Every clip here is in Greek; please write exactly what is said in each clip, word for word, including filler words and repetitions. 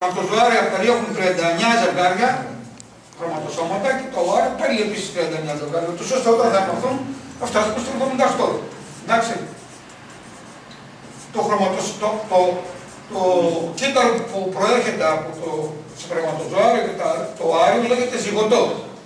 χρωματοζωάρια περιέχουν τριάντα εννέα ζευγάρια χρωματοσώματα και το ΟΑΡ παίρνει επίσης τριάντα εννέα ζευγάρια, τους ώστε όταν θα ενωθούν θα φτάσουμε στο εβδομήντα οκτώ. Εντάξει. Το, χρωματοσ... το, το, το κύτταρο που προέρχεται από το σπερματοζωάριο και τα... το άριο λέγεται ζυγωτό.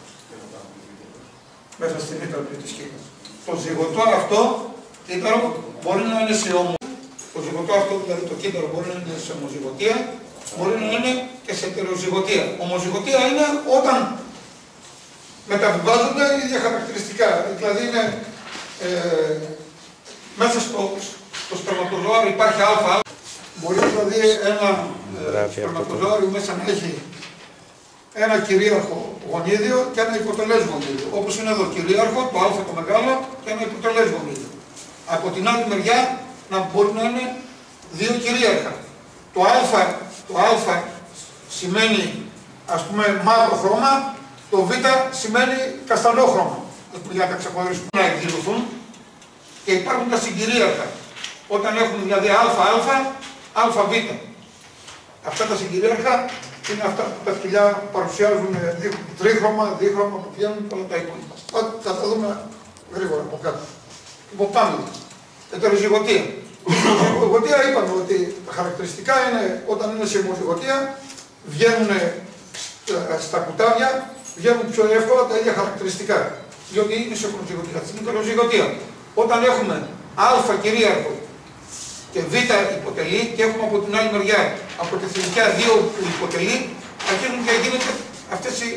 Μέσα στην ήττα της κύτταρας. Το ζυγωτό αυτό κύτταρο μπορεί να είναι σε ομο... Το ζυγωτό αυτό, δηλαδή το κύτταρο μπορεί να είναι σε ομοζυγωτία, μπορεί να είναι και σε ετεροζυγωτία. Ομοζυγωτία είναι όταν μεταβιβάζονται οι ίδια χαρακτηριστικά. Δηλαδή είναι ε, μέσα στο, στο σπερματοζωάριο υπάρχει αλφα. Μπορεί δηλαδή ένα ε, σπερματοζωάριο μέσα να έχει ένα κυρίαρχο γονίδιο και ένα υποτελές γονίδιο. Όπως είναι εδώ, κυρίαρχο, το α το μεγάλο και ένα υποτελές γονίδιο. Από την άλλη μεριά να μπορεί να είναι δύο κυρίαρχα. Το α, το α σημαίνει ας πούμε μαύρο χρώμα, το β σημαίνει καστανό χρώμα. Για να τα ξεχωρίσουμε να εκδηλωθούν και υπάρχουν τα συγκυρίαρχα. Όταν έχουν δηλαδή α, α, αβ. Αυτά τα συγκυρίαρχα είναι αυτά που τα σκυλιά παρουσιάζουν τρίχρωμα, δίχρωμα που βγαίνουν και όλα τα υπόλοιπα. Θα τα δούμε γρήγορα από κάτω. Λοιπόν, πάμε. Ετεροζυγωτία. Η ομοζυγωτία είπαμε ότι τα χαρακτηριστικά είναι όταν είναι σε ομοζυγωτία, βγαίνουν στα κουτάβια, βγαίνουν πιο εύκολα τα ίδια χαρακτηριστικά. Διότι είναι σε ομοζυγωτία. Στην ετεροζυγωτία, όταν έχουμε α κυρίαρχο και β υποτελεί και έχουμε από την άλλη μεριά από τη θηλυκιά δύο που υποτελεί, αρχίζουν και γίνονται αυτές οι...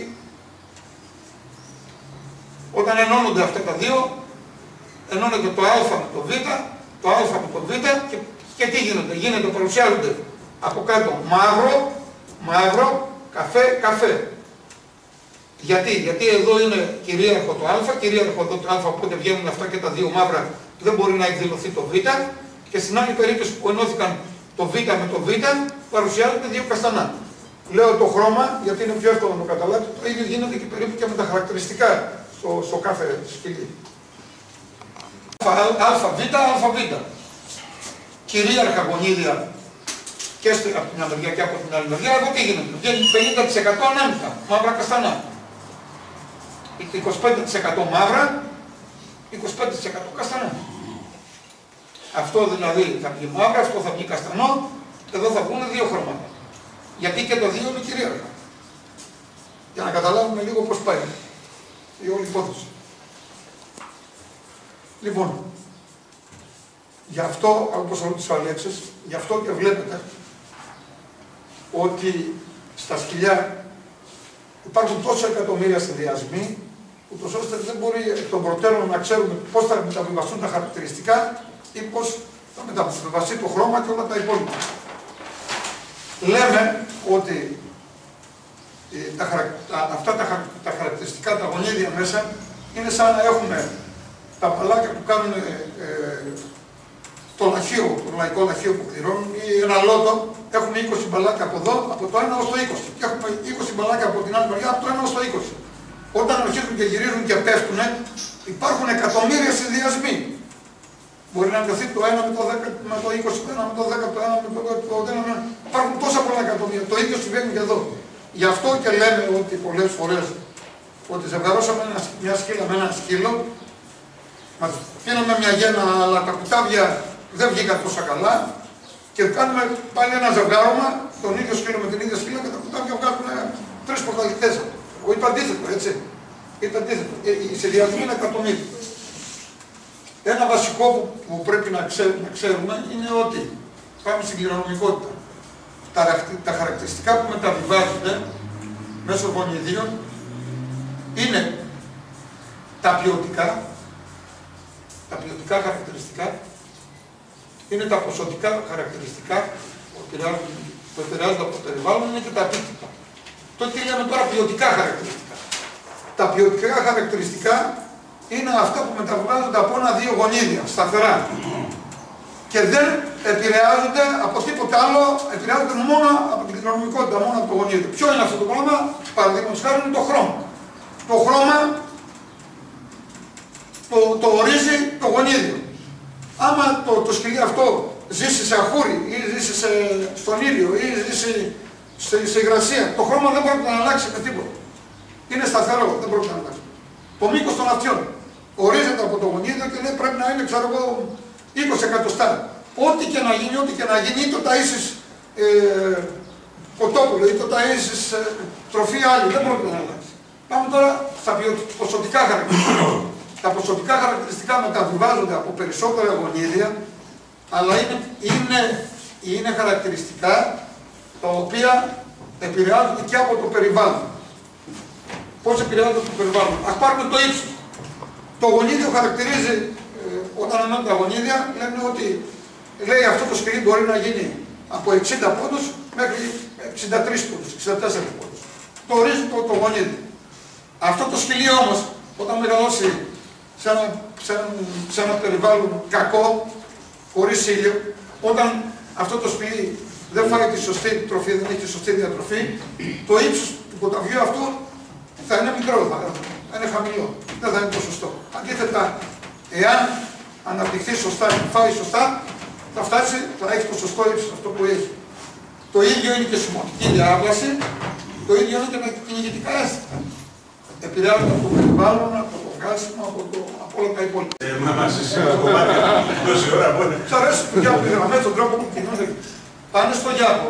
Όταν ενώνονται αυτά τα δύο, ενώνονται το α με το β, το α με το β και, και τι γίνονται. Γίνονται, παρουσιάζονται από κάτω μαύρο, μαύρο, καφέ, καφέ. Γιατί, γιατί εδώ είναι κυρίαρχο το α, κυρίαρχο εδώ το α, οπότε βγαίνουν αυτά και τα δύο μαύρα, δεν μπορεί να εκδηλωθεί το β. Και στην άλλη περίπτωση που ενώθηκαν το β με το β, παρουσιάζονται δύο καστανά. Λέω το χρώμα, γιατί είναι πιο εύκολο να το καταλάβετε, το ίδιο γίνεται και περίπου και με τα χαρακτηριστικά στο, στο κάθε σκυλί. ΑΒ, ΑΒ. Κυρίαρχα γονίδια και από την μεριά και από την άλλη μεριά, εδώ τι γίνεται. Βγαίνει πενήντα τοις εκατό ανάμεικτα, μαύρα καστανά. είκοσι πέντε τοις εκατό μαύρα, είκοσι πέντε τοις εκατό καστανά. Αυτό δηλαδή θα βγει μαύρο, αυτό θα βγει καστανό, εδώ θα βγουν δύο χρώματα. Γιατί και το δύο είναι κυρίαρχα. Για να καταλάβουμε λίγο πώς πάει η όλη υπόθεση. Λοιπόν, γι' αυτό, όπως ρώτησε ο Αλέξης, γι' αυτό και βλέπετε ότι στα σκυλιά υπάρχουν τόσα εκατομμύρια συνδυασμοί, ούτως ώστε δεν μπορεί εκ των προτέρων να ξέρουμε πώς θα μεταβιβαστούν τα χαρακτηριστικά ή πώς θα μεταβιβαστεί το χρώμα και όλα τα υπόλοιπα. Λέμε ότι ε, τα, τα, αυτά τα, τα χαρακτηριστικά, τα γονίδια μέσα, είναι σαν να έχουμε τα μπαλάκια που κάνουν ε, ε, το λαχείο, το λαϊκό λαχείο που πληρώνουν, ή ένα λότο, έχουμε είκοσι μπαλάκια από εδώ, από το ένα ως το είκοσι. Και έχουμε είκοσι μπαλάκια από την άλλη μεριά, από το ένα ως το είκοσι. Όταν αρχίζουν και γυρίζουν και πέφτουν, υπάρχουν εκατομμύρια συνδυασμοί. Μπορεί να μειωθεί το ένα με το δέκα, με το είκοσι, το ένα με το δέκα, το ένα με το ένα. Υπάρχουν τόσα πολλά εκατομμύρια. Το ίδιο συμβαίνει και εδώ. Γι' αυτό και λέμε ότι πολλές φορές ότι ζευγαρώσαμε μια σκύλα με ένα σκύλο, μας πήραμε μια γέννα, αλλά τα κουτάβια δεν βγήκαν τόσο καλά και κάνουμε πάλι ένα ζευγάρωμα, τον ίδιο σκύλο με την ίδια σκύλα και τα κουτάβια βγάλουν τρεις πρωταθλητές. Εγώ είπα αντίθετο, έτσι. Είπα αντίθετο. Οι συνδυασμοί είναι εκατομμύρια. Ένα βασικό που, που πρέπει να ξέρουμε, να ξέρουμε είναι ότι πάμε στην κληρονομικότητα. Τα, τα χαρακτηριστικά που μεταβιβάζονται μέσω γονιδίων είναι τα ποιοτικά, τα ποιοτικά χαρακτηριστικά, είναι τα ποσοτικά χαρακτηριστικά που επηρεάζονται από το περιβάλλον, είναι και τα απίκτυπα. Τότε τι λέμε τώρα ποιοτικά χαρακτηριστικά. Τα ποιοτικά χαρακτηριστικά είναι αυτά που μεταβιβάζονται από ένα-δύο γονίδια, σταθερά. Και δεν επηρεάζονται από τίποτα άλλο, επηρεάζονται μόνο από την κληρονομικότητα, μόνο από το γονίδιο. Ποιο είναι αυτό το πράγμα, παραδείγματος χάρη είναι το χρώμα. Το χρώμα το, το ορίζει το γονίδιο. Άμα το, το σκυλί αυτό ζήσει σε αχούρι ή ζήσει σε, στον ήλιο ή ζήσει σε, σε υγρασία. Το χρώμα δεν πρόκειται να αλλάξει με τίποτα. Είναι σταθερό, δεν πρόκειται να αλλάξει. Το μήκος των αυτιών ορίζεται από το γονίδιο και λέει πρέπει να είναι, ξέρω εγώ, είκοσι εκατοστά. Ό,τι και να γίνει, ό,τι και να γίνει, ή το ταΐσεις ε, κοτόπουλο, ή το ταΐσεις ε, τροφή άλλη, δεν πρόκειται να αλλάξει. Πάμε τώρα στα ποσοτικά χαρακτηριστικά. Τα ποσοτικά χαρακτηριστικά μεταβιβάζονται από περισσότερα γονίδια, αλλά είναι, είναι, είναι χαρακτηριστικά τα οποία επηρεάζονται και από το περιβάλλον. Πώς επηρεάζονται από το περιβάλλον? Ας πάρουμε το ύψος. Το γονίδιο χαρακτηρίζει, ε, όταν ανώνουν τα γονίδια, λένε ότι λέει αυτό το σκυλί μπορεί να γίνει από εξήντα πόντους μέχρι εξήντα τρεις πόντους, εξήντα τέσσερις πόντους. Το ορίζει το, το γονίδιο. Αυτό το σκυλί όμως, όταν μεγαλώσει σε ένα, σε ένα, σε ένα περιβάλλον κακό, χωρίς ήλιο, όταν αυτό το σκυλί δεν φάει τη σωστή τροφή, δεν έχει τη σωστή διατροφή, το ύψος του ποταβιού αυτού θα είναι μικρό, θα είναι χαμηλό, δεν θα είναι το σωστό. Αντίθετα, εάν αναπτυχθεί σωστά και φάει σωστά, θα φτάσει, θα έχει το σωστό ύψος αυτό που έχει. Το ίδιο είναι και στη μοτική διάβαση, το ίδιο είναι και με την ηγετικά αίσθητα. Επηρεάζονται από το περιβάλλον, από το βγάσιμο, από, το, από όλα τα υπόλοιπα. Ε, μα μας είσαι ένα κομμάτι, τόση ώρα μπορεί. Τους αρέσει το Γιάπο, οι γραμμές, τον τρόπο που κινούνται. Πάνε στο Γιάπο.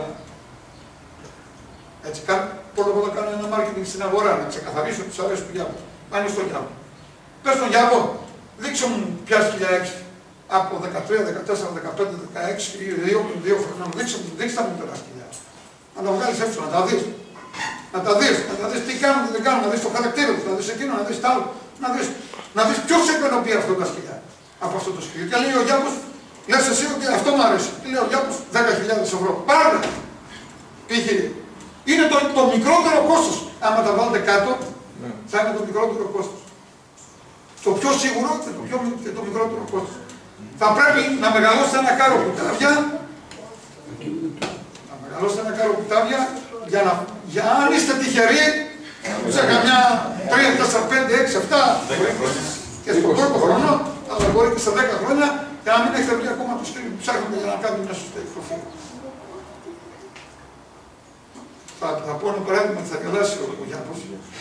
Έτσι, πρώτα απ' όλα κάνουν ένα marketing στην αγορά, να ξεκαθαρίσουν ότι τους αρέσει το Γιάπο. Πάνε στο Γιάπο. Πες στον Γιάπο, δείξε μου ποια σκυλιά έχεις. Από δεκατρία, δεκατέσσερα, δεκαπέντε, δεκαέξι, δύο χρονών. Δείξε μου, δείξε τα μικρά σκυλιά. Να τα βγάλεις έξω, να τα δεις. Να τα δεις, να τα δεις τι κάνουν, τι δεν κάνουν, να δεις το χαρακτήρα του, να δεις εκείνο, να δεις τα άλλο. Να δεις, να δεις ποιος εκπαιδοποιεί αυτό τα σκυλιά από αυτό το σκυλί. Και λέει ο Γιάπος, λες εσύ ότι αυτό μου αρέσει. Τι λέει ο Γιάπος, δέκα χιλιάδες ευρώ. Πάρε! Πήγε. Είναι το, το μικρότερο κόστος. Άμα τα βάλετε κάτω, ναι, θα είναι το μικρότερο κόστος. Το πιο σίγουρο και το, πιο, και το μικρότερο κόστος. Mm. Θα πρέπει να μεγαλώσετε ένα κάρο κουτάβια, να μεγαλώσετε ένα κάρο κουτάβια, για να, για αν είστε τυχεροί, σε καμιά τρία, τέσσερα, πέντε, έξι, επτά και στον πρώτο χρόνο, αλλά μπορεί και στα δέκα χρόνια, για να μην έχετε βρει ακόμα το σκύλι που ψάχνετε για να κάνετε μια σωστή εκτροφή. Θα, θα πω ένα παράδειγμα ότι θα γελάσει ο Γιάννος.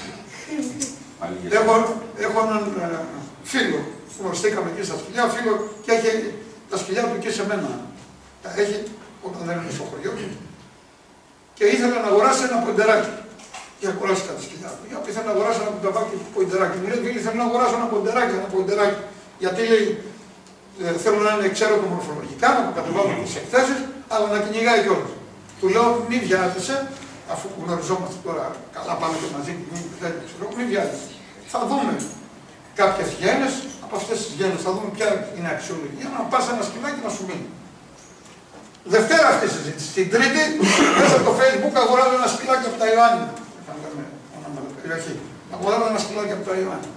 έχω, έχω έναν ε, φίλο που γνωριστήκαμε εκεί στα σκυλιά, φίλο και έχει τα σκυλιά του και σε μένα. Τα έχει όταν δεν είναι στο χωριό και ήθελε να αγοράσει ένα ποντεράκι. Και αγοράσει κάτι σκυλιά του. Γιατί ήθελε να αγοράσει ένα κουταβάκι ποντεράκι. Μου λέει, ήθελε να αγοράσω ένα ποντεράκι, ένα ποντεράκι. Γιατί λέει, ε, θέλω να είναι εξαίρετο μορφολογικά, να του κατεβάλω τις εκθέσεις, αλλά να κυνηγάει κιόλας. Του λέω, μη βιάζεσαι, αφού γνωριζόμαστε τώρα, καλά πάμε και μαζί, μην βιάζεσαι. Θα δούμε κάποιες γένες, από αυτές τις γένες θα δούμε ποια είναι αξιολογία, να πας ένα σκυλάκι να σου μείνει. Δευτέρα αυτή η συζήτηση. Στην Τρίτη, μέσα από το Facebook αγοράζω ένα σκυλάκι από τα Ιωάννη. Θα λέμε ονόματα περιοχή. Αγοράζω ένα σκυλάκι από τα Ιωάννη.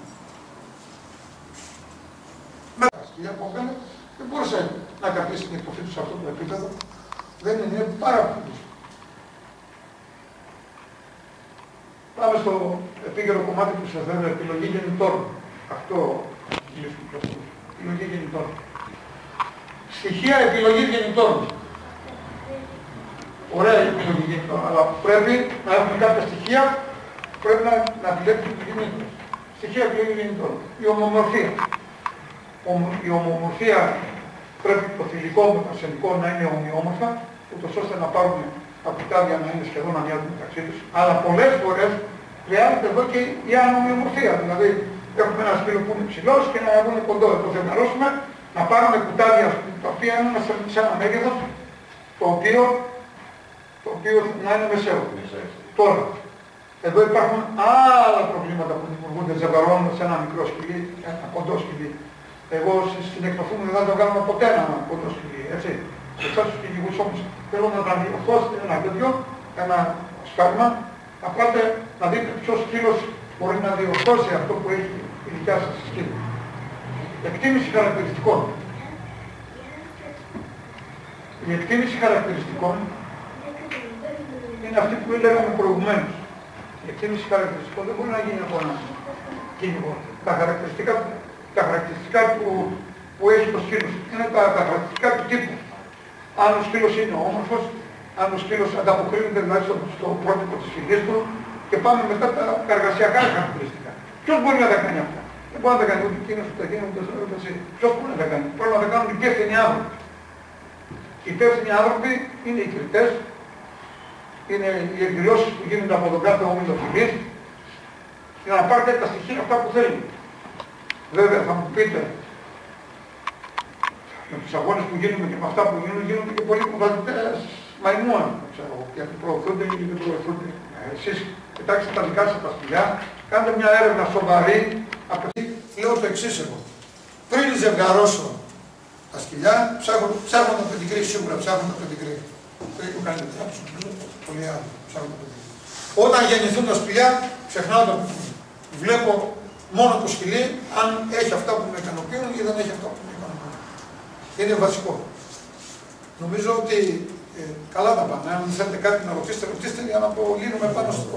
Με τα σκυλιά που έκανε, δεν μπορούσε να κρατήσει την εκτροφή του σε αυτό το επίπεδο. Δεν είναι, είναι πάρα πολύ δύσκολο. Πάμε στο επίκαιρο κομμάτι που σας λέω, επιλογή γεννητών. Αυτό είναι το επιλογή γεννητών. Στοιχεία επιλογής γεννητών. Ωραία η επιλογή γεννητών, αλλά πρέπει να έχουμε κάποια στοιχεία που πρέπει να, να επιλέξουμε το γεννήτων. Στοιχεία επιλογής γεννητών. Η ομομορφία. Η ομομορφία πρέπει το θηλυκό με το αρσενικό να είναι ομοιόμορφα, ούτως ώστε να πάρουν τα κουτάβια να είναι σχεδόν να μοιάζουν μεταξύ τους. Αλλά πολλές φορές χρειάζεται εδώ και η ανομοιομορφία. Δηλαδή, έχουμε ένα σκύλο που είναι ψηλός και ένα που είναι κοντό. Το θεμαρώσουμε να πάρουμε κουτάβια τα οποία είναι σε ένα μέγεθος το οποίο, το οποίο να είναι μεσαίο. Τώρα, εδώ υπάρχουν άλλα προβλήματα που δημιουργούνται ζευγαρώνοντας ένα μικρό σκυλί, ένα κοντό σκυλί. Εγώ στην εκτροφή μου δεν θα το κάνω ποτέ ένα κοντό σκυλί, έτσι. Σε εσάς τους κυνηγούς όμως θέλω να τα διορθώσετε ένα τέτοιο, ένα σκάλμα, να πάτε να δείτε ποιος σκύλος μπορεί να διορθώσει αυτό που έχει η δικιά σας σκύλο. Εκτίμηση χαρακτηριστικών. Η εκτίμηση χαρακτηριστικών είναι αυτή που λέγαμε προηγουμένως. Η εκτίμηση χαρακτηριστικών δεν μπορεί να γίνει από ένα κυνηγό. Τα χαρακτηριστικά, τα χαρακτηριστικά που, που έχει το σκύλος είναι τα, τα χαρακτηριστικά του τύπου. Αν ο σκύλος είναι όμορφος, αν ο σκύλος ανταποκρίνεται δηλαδή στο, στο πρότυπο της φυλής του και πάμε μετά τα εργασιακά χαρακτηριστικά. Ποιος μπορεί να τα κάνει αυτά? Δεν μπορεί να τα κάνει ούτε εκείνος, ούτε εκείνος, ούτε εσύ. Ποιος μπορεί να τα κάνει? Πρέπει να τα κάνουν οι υπεύθυνοι άνθρωποι. Οι υπεύθυνοι άνθρωποι είναι οι κριτές, είναι οι εκδηλώσεις που γίνονται από τον κάθε όμιλο φυλής, για να πάρετε τα στοιχεία αυτά που θέλει. Βέβαια θα μου πείτε, με τους αγώνες που γίνονται και με αυτά που γίνονται, γίνονται και πολλοί κουβαλτές μαϊμούαν, ξέρω, γιατί προωθούνται ή δεν προωθούνται. Εσείς κοιτάξτε τα δικά σας τα σπηλιά, κάντε μια έρευνα σοβαρή. Λέω το εξής εγώ. Πριν ζευγαρώσω τα σκυλιά, ψάχνω το πεντικρί, σίγουρα ψάχνω το πεντικρί. Το έχω κάνει τετράψο, πολύ άλλο, ψάχνω το πεντικρί. Όταν γεννηθούν τα σκυλιά, ξεχνάω το πεντικρί. Βλέπω μόνο το σκυλί, αν έχει αυτά που με ικανοποιούν ή δεν έχει αυτά που με ικανοποιούν. Είναι βασικό. Νομίζω ότι ε, καλά τα πάνε. Αν θέλετε κάτι να ρωτήσετε, ρωτήστε για να το λύνουμε πάνω στο...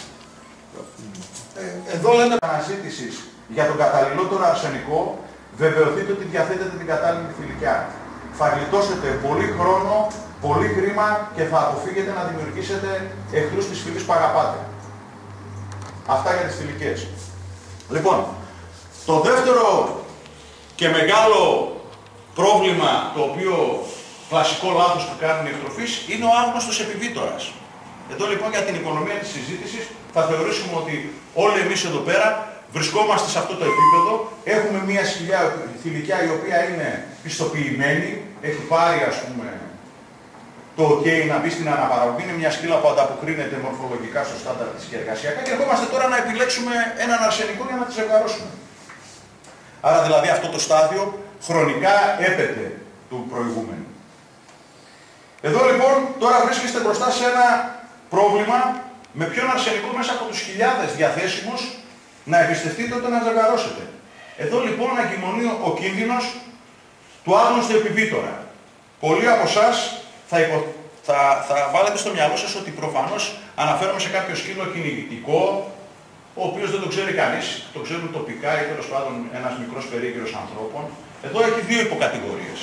Ε, εδώ λένε... Αναζήτησης για τον καταλληλότερο αρσενικό, βεβαιωθείτε ότι διαθέτετε την κατάλληλη θηλυκιά. Θα γλιτώσετε πολύ χρόνο, πολύ χρήμα και θα αποφύγετε να δημιουργήσετε εχθρούς της φυλής που αγαπάτε. Αυτά για τις θηλυκές. Λοιπόν, το δεύτερο και μεγάλο πρόβλημα, το οποίο κλασικό λάθος που κάνουν οι εκτροφείς, είναι ο άγνωστος επιβίτορας. Εδώ λοιπόν για την οικονομία της συζήτησης θα θεωρήσουμε ότι όλοι εμείς εδώ πέρα βρισκόμαστε σε αυτό το επίπεδο, έχουμε μια σκυλιά θηλυκιά η οποία είναι πιστοποιημένη, έχει πάρει ας πούμε το ok να μπει στην αναπαραγωγή, είναι μια σκύλα που ανταποκρίνεται μορφολογικά στο στάνταρ της και εργασιακά και ερχόμαστε τώρα να επιλέξουμε έναν αρσενικό για να τη ζευγαρώσουμε. Άρα δηλαδή αυτό το στάδιο χρονικά έπεται του προηγούμενου. Εδώ λοιπόν τώρα βρίσκεστε μπροστά σε ένα πρόβλημα με ποιον αρσενικό μέσα από τους χιλιάδες διαθέσιμους να εμπιστευτείτε όταν να ζευγαρώσετε. Εδώ λοιπόν αγκυμονεί ο κίνδυνος του άγνωστου επιβίτορα. Πολλοί από εσάς θα, υπο... θα, θα βάλετε στο μυαλό σας ότι προφανώς αναφέρομαι σε κάποιο σκύλο κυνηγητικό, ο οποίος δεν το ξέρει κανείς, το ξέρουν τοπικά ή τέλος πάντων ένας μικρός περίγυρος ανθρώπων. Εδώ έχει δύο υποκατηγορίες.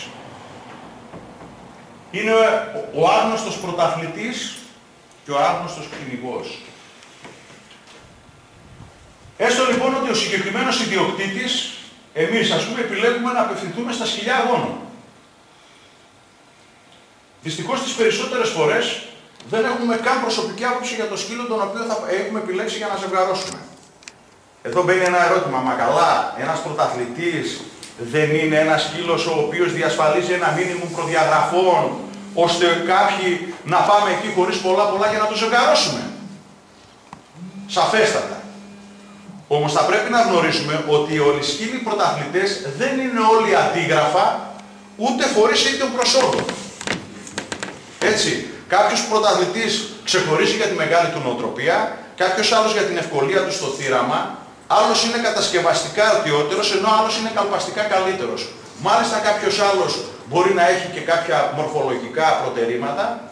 Είναι ο, ο άγνωστος πρωταθλητής και ο άγνωστος κυνηγός. Έστω λοιπόν ότι ο συγκεκριμένος ιδιοκτήτης, εμείς ας πούμε επιλέγουμε να απευθυνθούμε στα σκυλιά αγώνων. Δυστυχώς τις περισσότερες φορές δεν έχουμε καν προσωπική άποψη για το σκύλο τον οποίο θα έχουμε επιλέξει για να ζευγαρώσουμε. Εδώ μπαίνει ένα ερώτημα, μα καλά, ένας πρωταθλητής δεν είναι ένας σκύλος ο οποίος διασφαλίζει ένα μίνιμουμ προδιαγραφών, ώστε κάποιοι να πάμε εκεί χωρίς πολλά πολλά για να το ζευγαρώσουμε. Σαφέστατα. Όμως θα πρέπει να γνωρίσουμε ότι όλοι οι σκύλοι πρωταθλητές δεν είναι όλοι αντίγραφα, ούτε φορείς ίδιων προσώπων. Έτσι, κάποιος πρωταθλητής ξεχωρίζει για τη μεγάλη του νοοτροπία, κάποιος άλλος για την ευκολία του στο θύραμα, άλλος είναι κατασκευαστικά αρτιότερος, ενώ άλλος είναι καλπαστικά καλύτερος. Μάλιστα κάποιος άλλος μπορεί να έχει και κάποια μορφολογικά προτερήματα.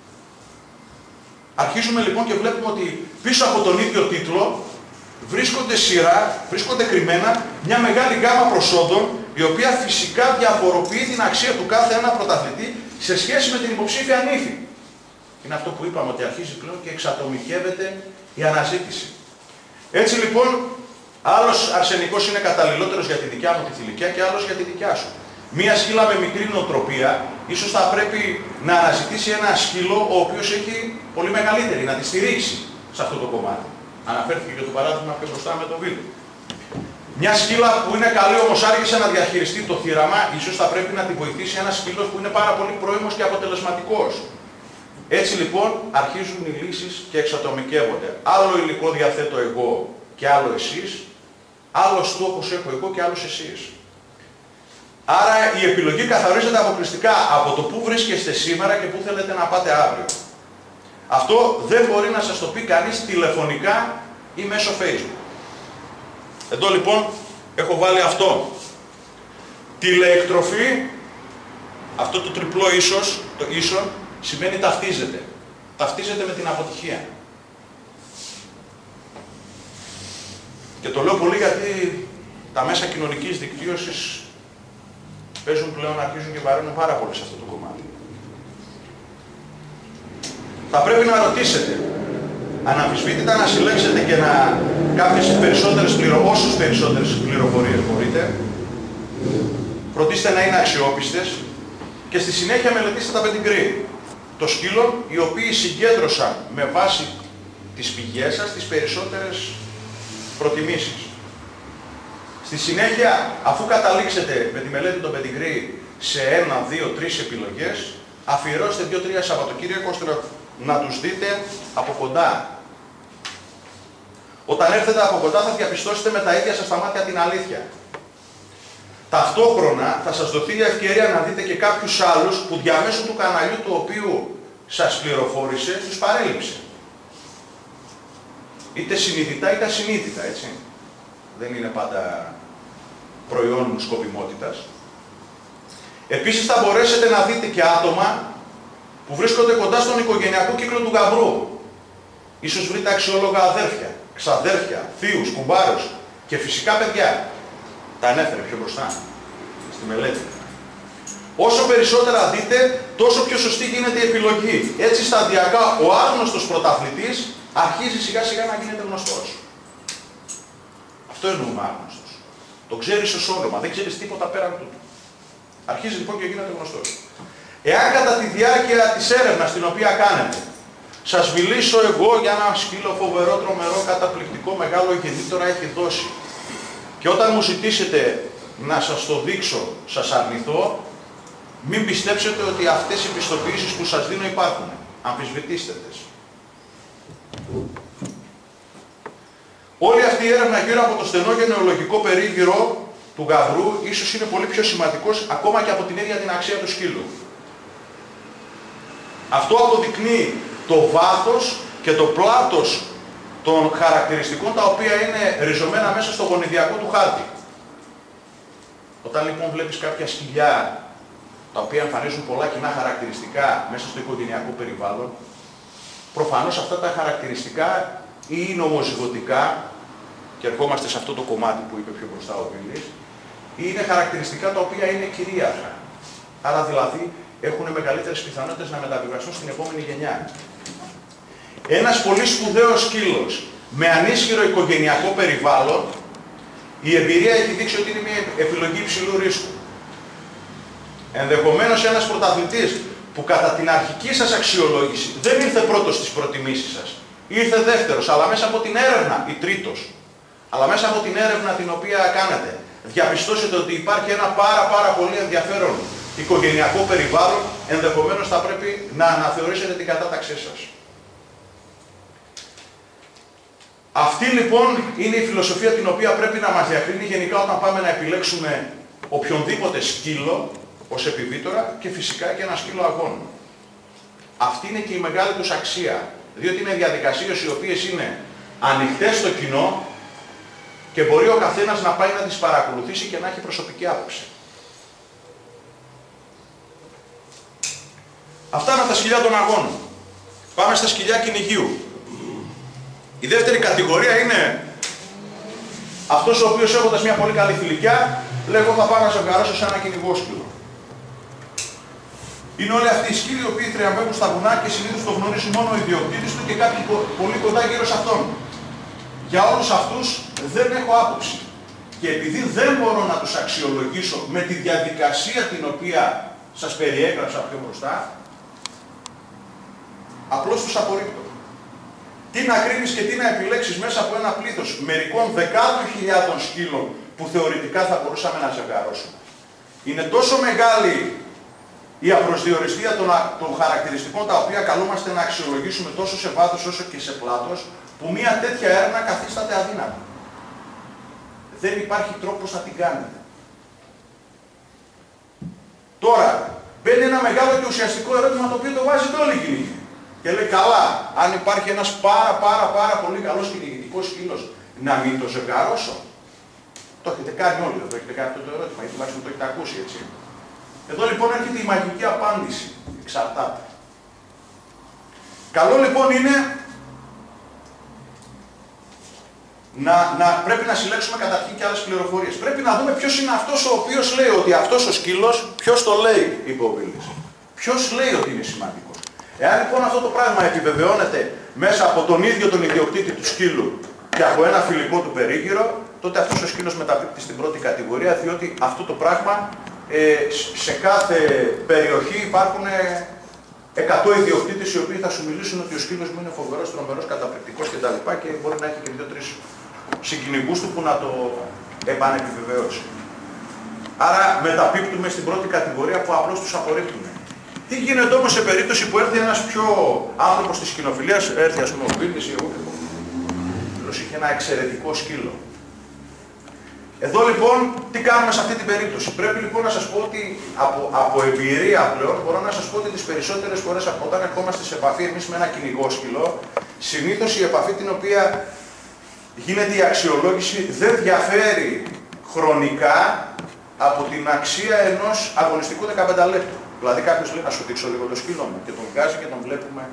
Αρχίζουμε λοιπόν και βλέπουμε ότι πίσω από τον ίδιο τίτλο βρίσκονται σειρά, βρίσκονται κρυμμένα μια μεγάλη γκάμα προσόντων, η οποία φυσικά διαφοροποιεί την αξία του κάθε ένα πρωταθλητή σε σχέση με την υποψήφια νύφη. Είναι αυτό που είπαμε, ότι αρχίζει πλέον και εξατομικεύεται η αναζήτηση. Έτσι λοιπόν, άλλος αρσενικός είναι καταλληλότερος για τη δικιά μου τη θηλυκιά και άλλος για τη δικιά σου. Μία σκύλα με μικρή νοοτροπία, ίσως θα πρέπει να αναζητήσει ένα σκύλο ο οποίος έχει πολύ μεγαλύτερη, να τη στηρίξει σε αυτό το κομμάτι. Αναφέρθηκε και το παράδειγμα πιο μπροστά με το βίντεο. Μια σκύλα που είναι καλή όμως άργησε να διαχειριστεί το θύραμα, ίσως θα πρέπει να τη βοηθήσει ένας σκύλος που είναι πάρα πολύ πρώιμος και αποτελεσματικός. Έτσι λοιπόν αρχίζουν οι λύσεις και εξατομικεύονται. Άλλο υλικό διαθέτω εγώ και άλλο εσείς, άλλος στόχος έχω εγώ και άλλος εσείς. Άρα η επιλογή καθαρίζεται αποκλειστικά από το πού βρίσκεστε σήμερα και πού θέλετε να πάτε αύριο. Αυτό δεν μπορεί να σας το πει κανείς τηλεφωνικά ή μέσω Facebook. Εδώ λοιπόν έχω βάλει αυτό. Τηλεεκτροφή, αυτό το τριπλό ίσως, το ίσον, σημαίνει ταυτίζεται. Ταυτίζεται με την αποτυχία. Και το λέω πολύ γιατί τα μέσα κοινωνικής δικτύωσης παίζουν πλέον, αρχίζουν και βαρύνουν πάρα πολύ σε αυτό το κομμάτι. θα πρέπει να ρωτήσετε, αναμφισβήτητα να συλλέξετε και να κάποιες περισσότερες πληρο... όσους περισσότερες πληροφορίες μπορείτε, φροντίστε να είναι αξιόπιστες και στη συνέχεια μελετήστε τα πεντιγκρί των σκύλων, οι οποίοι συγκέντρωσαν με βάση τις πηγές σας τις περισσότερες προτιμήσεις. Στη συνέχεια, αφού καταλήξετε με τη μελέτη των πεντιγκρί σε ένα, δύο, τρεις επιλογές, αφιερώστε δύο-τρία Σαββατοκύριακο ώστε να τους δείτε από κοντά. Όταν έρθετε από κοντά θα διαπιστώσετε με τα ίδια σας τα μάτια την αλήθεια. Ταυτόχρονα θα σας δοθεί η ευκαιρία να δείτε και κάποιους άλλους που διαμέσου του καναλιού του οποίου σας πληροφόρησε, τους παρέλειψε. Είτε συνειδητά είτε ασυνείδητα, έτσι. Δεν είναι πάντα προϊόν σκοπιμότητας. Επίσης θα μπορέσετε να δείτε και άτομα που βρίσκονται κοντά στον οικογενειακό κύκλο του γαμπρού. Ίσως βρείτε αξιόλογα αδέρφια, ξαδέρφια, θείους, κουμπάρους και φυσικά παιδιά. Τα ανέφερε πιο μπροστά, στη μελέτη. Όσο περισσότερα δείτε, τόσο πιο σωστή γίνεται η επιλογή. Έτσι σταδιακά ο άγνωστος πρωταθλητής αρχίζει σιγά σιγά να γίνεται γνωστός. Αυτό εννοούμε άγνωστος. Το ξέρεις ως όνομα, δεν ξέρεις τίποτα πέραν τούτου. Αρχίζει λοιπόν και γίνεται γνωστός. Εάν κατά τη διάρκεια της έρευνας την οποία κάνετε, σας μιλήσω εγώ για ένα σκύλο φοβερό, τρομερό, καταπληκτικό, μεγάλο γεννήτωρα έχει δώσει, και όταν μου ζητήσετε να σας το δείξω, σας αρνηθώ, μην πιστέψετε ότι αυτές οι πιστοποιήσεις που σας δίνω υπάρχουν. Αμφισβητήστε τες. Όλη αυτή η έρευνα γύρω από το στενό γενεολογικό περίγυρο του γαμπρού ίσως είναι πολύ πιο σημαντικός ακόμα και από την ίδια την αξία του σκύλου. Αυτό αποδεικνύει το βάθος και το πλάτος των χαρακτηριστικών τα οποία είναι ριζωμένα μέσα στο γονιδιακό του χάρτη. Όταν λοιπόν βλέπεις κάποια σκυλιά τα οποία εμφανίζουν πολλά κοινά χαρακτηριστικά μέσα στο οικογενειακό περιβάλλον, προφανώς αυτά τα χαρακτηριστικά ή είναι ομοζυγωτικά, και ερχόμαστε σε αυτό το κομμάτι που είπε πιο μπροστά ο Βίλης, ή είναι χαρακτηριστικά τα οποία είναι κυρίαρχα. Άρα δηλαδή έχουν μεγαλύτερες πιθανότητες να μεταβιβαστούν στην επόμενη γενιά. Ένας πολύ σπουδαίος σκύλος με ανίσχυρο οικογενειακό περιβάλλον, η εμπειρία έχει δείξει ότι είναι μια επιλογή υψηλού ρίσκου. Ενδεχομένως ένας πρωταθλητής που κατά την αρχική σας αξιολόγηση δεν ήρθε πρώτος στις προτιμήσεις σας, ήρθε δεύτερος, αλλά μέσα από την έρευνα, ή τρίτος, αλλά μέσα από την έρευνα την οποία κάνετε, διαπιστώσετε ότι υπάρχει ένα πάρα πάρα πολύ ενδιαφέρον οικογενειακό περιβάλλον, ενδεχομένως θα πρέπει να αναθεωρήσετε την κατάταξή σας. Αυτή λοιπόν είναι η φιλοσοφία την οποία πρέπει να μας διακρίνει γενικά όταν πάμε να επιλέξουμε οποιονδήποτε σκύλο ως επιβίτορα και φυσικά και ένα σκύλο αγώνα. Αυτή είναι και η μεγάλη τους αξία, διότι είναι διαδικασίες οι οποίες είναι ανοιχτές στο κοινό και μπορεί ο καθένας να πάει να τις παρακολουθήσει και να έχει προσωπική άποψη. Αυτά με τα σκυλιά των αγώνων. Πάμε στα σκυλιά κυνηγίου. Η δεύτερη κατηγορία είναι αυτός ο οποίος έχοντας μια πολύ καλή θηλυκιά, λέγω θα πάω να ζευγαρώσω σε ένα κυνηγόσκυλο. Είναι όλοι αυτοί οι σκύλοι οι οποίοι θριαμβεύουν στα βουνά και συνήθως το γνωρίζει μόνο ο ιδιοκτήτης του και κάποιοι πολύ κοντά γύρω σε αυτόν. Για όλους αυτούς δεν έχω άποψη. Και επειδή δεν μπορώ να τους αξιολογήσω με τη διαδικασία την οποία σας περιέγραψα πιο μπροστά, απλώς τους απορρίπτω. Τι να κρίνεις και τι να επιλέξεις μέσα από ένα πλήθος μερικών δεκάδων χιλιάδων σκύλων που θεωρητικά θα μπορούσαμε να ζευγαρώσουμε. Είναι τόσο μεγάλη η απροσδιοριστία των, των χαρακτηριστικών τα οποία καλούμαστε να αξιολογήσουμε τόσο σε βάθος όσο και σε πλάτος, που μια τέτοια έρευνα καθίσταται αδύνατη. Δεν υπάρχει τρόπος να την κάνετε. Τώρα, μπαίνει ένα μεγάλο και ουσιαστικό ερώτημα το οποίο το βάζετε όλοι οι κυνηγοί. Και λέει, καλά, αν υπάρχει ένας πάρα πάρα πάρα πολύ καλός κυνηγητικός σκύλος, να μην το ζευγαρώσω. Το έχετε κάνει όλοι εδώ, έχετε κάνει αυτό το ερώτημα, ή τουλάχιστον το έχετε ακούσει, έτσι. Εδώ λοιπόν έρχεται η μαγική απάντηση. Εξαρτάται. Καλό λοιπόν είναι να, να πρέπει να συλλέξουμε καταρχήν και άλλες πληροφορίες. Πρέπει να δούμε ποιος είναι αυτός ο οποίος λέει ότι αυτός ο σκύλος, ποιος το λέει, είπε ο Βίλης. Ποιος λέει ότι είναι σημαντικός. Εάν λοιπόν αυτό το πράγμα επιβεβαιώνεται μέσα από τον ίδιο τον ιδιοκτήτη του σκύλου και από ένα φιλικό του περίγυρο, τότε αυτός ο σκύλος μεταπίπτει στην πρώτη κατηγορία, διότι αυτό το πράγμα ε, σε κάθε περιοχή υπάρχουν εκατό ιδιοκτήτες οι οποίοι θα σου μιλήσουν ότι ο σκύλος μου είναι φοβερός, τρομερός, καταπληκτικός κτλ. Και μπορεί να έχει και δύο-τρεις συγκινικούς του που να το επανεπιβεβαιώσει. Άρα μεταπίπτουμε στην πρώτη κατηγορία που απλώς τους απορρίπτουμε. Τι γίνεται όμως σε περίπτωση που έρθει ένας πιο άνθρωπος της κοινοφιλίας, έρθει ας πούμε ο Βίλνης ή εγώ και εγώ, είχε ένα εξαιρετικό σκύλο. Εδώ λοιπόν τι κάνουμε σε αυτή την περίπτωση. Πρέπει λοιπόν να σας πω ότι από, από εμπειρία πλέον μπορώ να σας πω ότι τις περισσότερες φορές όταν ερχόμαστε σε επαφή εμείς με ένα κυνηγό σκύλο, συνήθως η επαφή την οποία γίνεται η αξιολόγηση δεν διαφέρει χρονικά από την αξία ενός αγωνιστικού δεκαπέντε λεπτού. Δηλαδή κάποιος λέει να σου δείξω λίγο το σκύλο μου και τον βγάζει και τον βλέπουμε.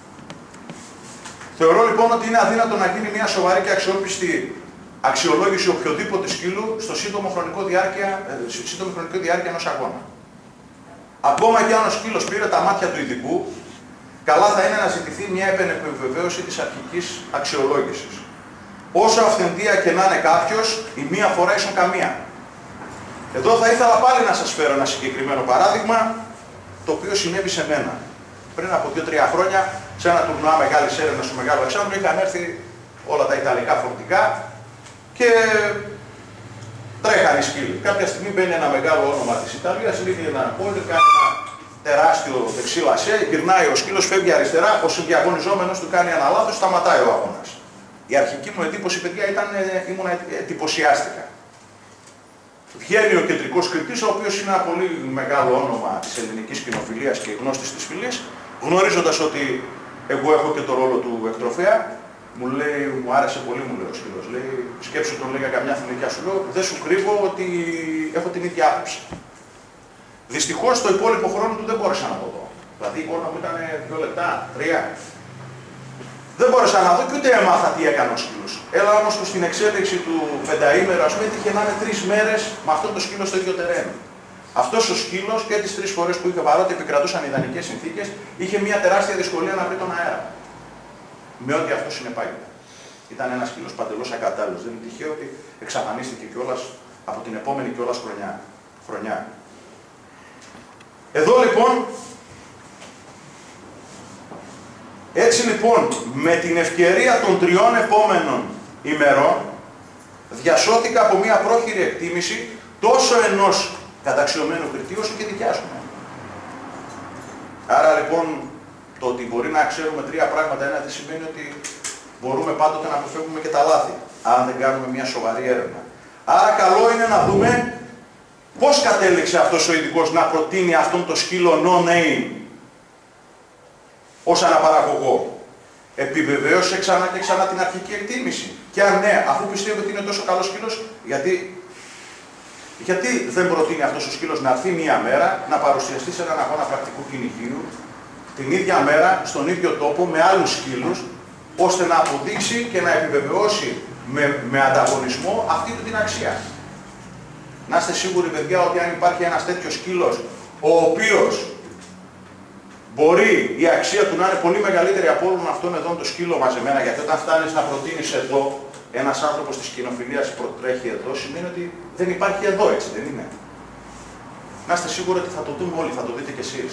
Θεωρώ λοιπόν ότι είναι αδύνατο να γίνει μια σοβαρή και αξιόπιστη αξιολόγηση οποιοδήποτε σκύλου στο σύντομο χρονικό διάρκεια, σύντομη χρονική διάρκεια ενός αγώνα. Ακόμα και αν ο σκύλος πήρε τα μάτια του ειδικού, καλά θα είναι να ζητηθεί μια επανεπιβεβαίωση της αρχικής αξιολόγησης. Όσο αυθεντία και να είναι κάποιος, η μία φορά ίσον καμία. Εδώ θα ήθελα πάλι να σας φέρω ένα συγκεκριμένο παράδειγμα, το οποίο συνέβη σε μένα. Πριν από δύο τρία χρόνια, σε ένα τουρνουά μεγάλης έρευνας στο Μεγάλο Αλεξάνδριο, είχαν έρθει όλα τα ιταλικά φορτικά και τρέχαν οι σκύλοι. Κάποια στιγμή μπαίνει ένα μεγάλο όνομα της Ιταλίας, ρίχνει ένα πόλι, κάνει ένα τεράστιο δεξί λασέ, γυρνάει ο σκύλος, φεύγει αριστερά, ο συνδιαγωνιζόμενος του κάνει ένα λάθος, σταματάει ο αγώνας. Η αρχική μου εντύπωση, παιδιά, ήταν, ήμουν εντυπωσιάστηκα. Βγαίνει ο κεντρικός κριτής, ο οποίος είναι ένα πολύ μεγάλο όνομα της ελληνικής κοινοφιλίας και γνώστης της φυλής, γνωρίζοντας ότι εγώ έχω και το ρόλο του εκτροφέα, μου λέει, μου άρεσε πολύ, μου λέει ο σκύλος. Λέει, σκέψου τον λέει για καμιά θυμικιά, σου λέω, δεν σου κρύβω ότι έχω την ίδια άποψη. Δυστυχώς το υπόλοιπο χρόνο του δεν μπόρεσα να το δω. Δηλαδή η εικόνα μου ήταν δύο λεπτά, τρία. Δεν μπόρεσα να δω και ούτε έμαθα τι έκανε ο σκύλος. Έλα όμως στην εξέλιξη του πενταήμερου, ας πούμε, είχε να είναι τρεις μέρες με αυτόν το σκύλο στο ίδιο τερένο. Αυτός ο σκύλος και τις τρεις φορές που είχε, παρότι επικρατούσαν ιδανικές συνθήκες, είχε μια τεράστια δυσκολία να βρει τον αέρα. Με ό,τι αυτό συνεπάγεται. Ήταν ένας σκύλος παντελώς ακατάλληλος. Δεν είναι τυχαίο ότι εξαφανίστηκε κιόλας από την επόμενη κιόλας χρονιά. χρονιά. Εδώ λοιπόν, έτσι λοιπόν, με την ευκαιρία των τριών επόμενων ημερών, διασώθηκα από μια πρόχειρη εκτίμηση τόσο ενός καταξιωμένου κριτή όσο και δικιάς μου. Άρα λοιπόν, το ότι μπορεί να ξέρουμε τρία πράγματα ένα δεν σημαίνει ότι μπορούμε πάντοτε να αποφεύγουμε και τα λάθη, αν δεν κάνουμε μια σοβαρή έρευνα. Άρα καλό είναι να δούμε πώς κατέληξε αυτός ο ειδικός να προτείνει αυτόν το σκύλο no-name ως αναπαραγωγό. Επιβεβαίωσε ξανά και ξανά την αρχική εκτίμηση. Και αν ναι, αφού πιστεύει ότι είναι τόσο καλός σκύλος, γιατί, γιατί δεν προτείνει αυτός ο σκύλος να έρθει μία μέρα να παρουσιαστεί σε έναν αγώνα πρακτικού κυνηγίου, την ίδια μέρα, στον ίδιο τόπο, με άλλους σκύλους, ώστε να αποδείξει και να επιβεβαιώσει με, με ανταγωνισμό αυτή του την αξία. Να είστε σίγουροι, παιδιά, ότι αν υπάρχει ένας τέτοιος σκύλος, ο οποίος μπορεί η αξία του να είναι πολύ μεγαλύτερη από όλων αυτών εδώ το σκύλο μαζεμένα, γιατί όταν φτάνεις να προτείνεις εδώ, ένας άνθρωπος της κοινοφιλίας προτρέχει εδώ, σημαίνει ότι δεν υπάρχει εδώ, έτσι δεν είναι. Να είστε σίγουροι ότι θα το δούμε όλοι, θα το δείτε κι εσείς.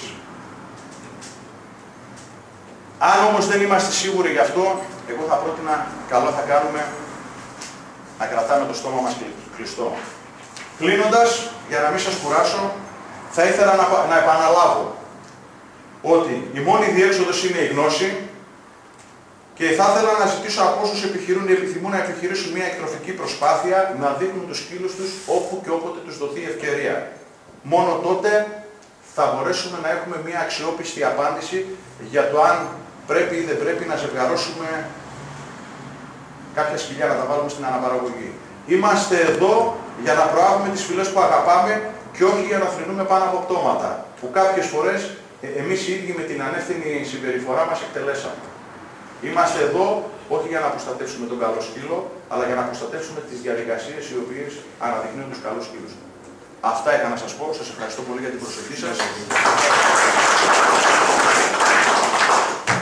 Αν όμως δεν είμαστε σίγουροι γι' αυτό, εγώ θα πρότεινα, καλό θα κάνουμε να κρατάμε το στόμα μας κλειστό. Κλείνοντας, για να μην σας κουράσω, θα ήθελα να, να επαναλάβω ότι η μόνη διέξοδος είναι η γνώση και θα ήθελα να ζητήσω από όσους επιχειρούν ή επιθυμούν να επιχειρήσουν μια εκτροφική προσπάθεια να δείχνουν τους σκύλους τους όπου και όποτε τους δοθεί ευκαιρία. Μόνο τότε θα μπορέσουμε να έχουμε μια αξιόπιστη απάντηση για το αν πρέπει ή δεν πρέπει να ζευγαρώσουμε κάποια σκυλιά, να τα βάλουμε στην αναπαραγωγή. Είμαστε εδώ για να προάγουμε τις φυλές που αγαπάμε και όχι για να θρηνούμε πάνω από πτώματα, που κάποιες φορές ε, εμείς οι ίδιοι με την ανεύθυνη συμπεριφορά μας εκτελέσαμε. Είμαστε εδώ όχι για να προστατεύσουμε τον καλό σκύλο, αλλά για να προστατεύσουμε τις διαδικασίες οι οποίες αναδεικνύουν τους καλούς σκύλους. Αυτά είχα να σας πω. Σας ευχαριστώ πολύ για την προσοχή σας.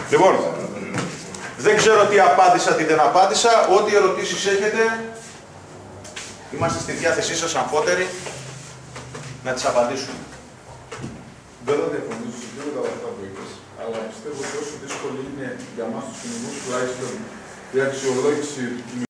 Λοιπόν, δεν ξέρω τι απάντησα, τι δεν απάντησα. Ό,τι ερωτήσεις έχετε, είμαστε στη διάθεσή σας αμφότεροι να τις απαντήσουμε. Δεν θα διαφωνήσω σε τίποτα από αυτά που είπες, αλλά πιστεύω ότι όσο δύσκολη είναι για εμάς τους κοινωνικούς τουλάχιστον η αξιολόγηση